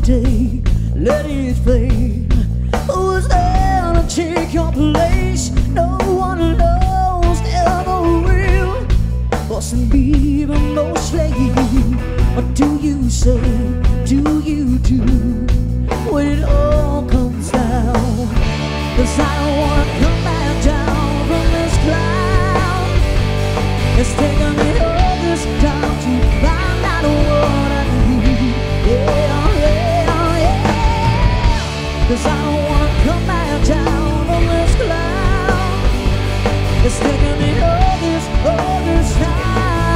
day, let it fade. Who's there to take your place? No one knows, never will. Wasn't be mostly. What do you say? Do you do when it all comes down? 'Cause I don't wanna come back down from this cloud. It's taken me all this time to find out what I need. Yeah, yeah, yeah. 'Cause I don't wanna come back down from this cloud. It's taken me all this time.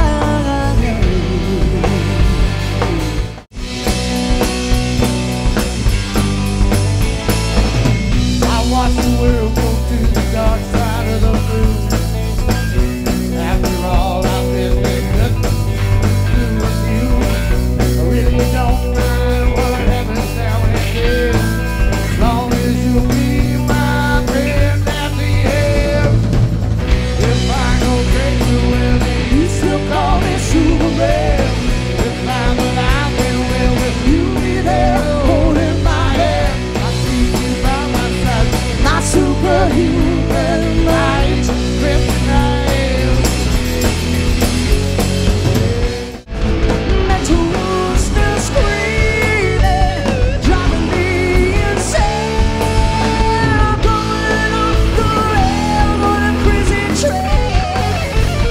Watch the world go to the dark side of the moon. After all I've been living with you, I really don't mind what happens down here, as long as you'll be my friend at the end. If I go crazy, well, then you still call me Superman. If I'm alive, then well, with you be there holding my hand. I see you by my side, my superhuman light, kryptonite. Mental still screaming, driving me insane. I'm going off the rails on a crazy train.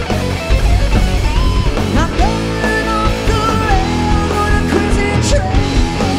I'm going off the rails on a crazy train.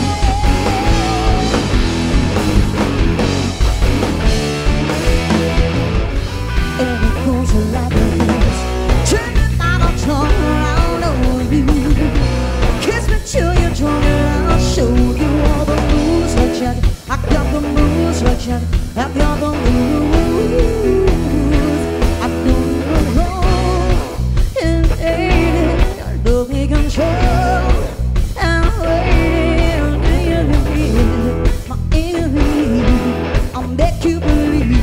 And it goes like this. Turn your mind on, turn around on you. Kiss me till you're drunk and I'll show you all the moves like Jack. I got the moves like Jack. I got the moves. I don't know. And ain't it losing control? And waiting, my enemy, I'll make you believe.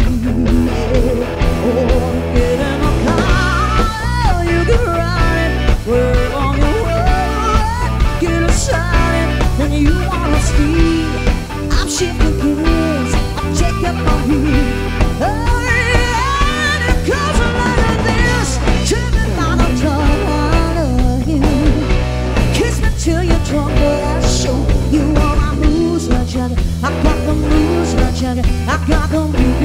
Oh, get in a car, you can ride it. Work on your road, get aside, and you wanna speed. I'm shifting gears, I'm checking my heat. Oh yeah, it goes like this. Turning on a turn of you. Kiss me till you're drunk, but I'll show you all my moves like Jagger. I got the moves like Jagger. I got the moves.